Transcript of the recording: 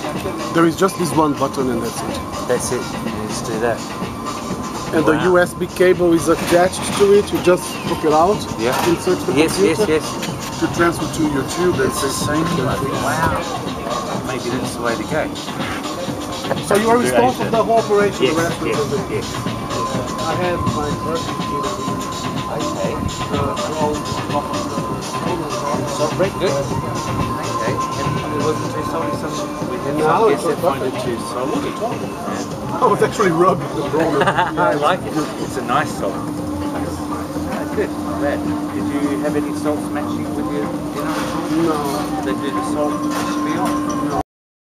There is just this one button and that's it. That's it. Let's do that. And the USB cable is attached to it. You just hook it out. Yeah. Insert the computer. Yes. To transfer to YouTube. It's the same one. Wow. Maybe that's the way to go. So you are responsible for the whole operation. Yes. The rest of the Yes. I have my first computer. Okay. So very good. Okay. And it wasn't too salty. Now Yes, I find it too salty. I was actually rubbing the problem. I like it. It's a nice salt. Good. Glad. Did you have any salts matching with your dinner? No. They do the salt beyond.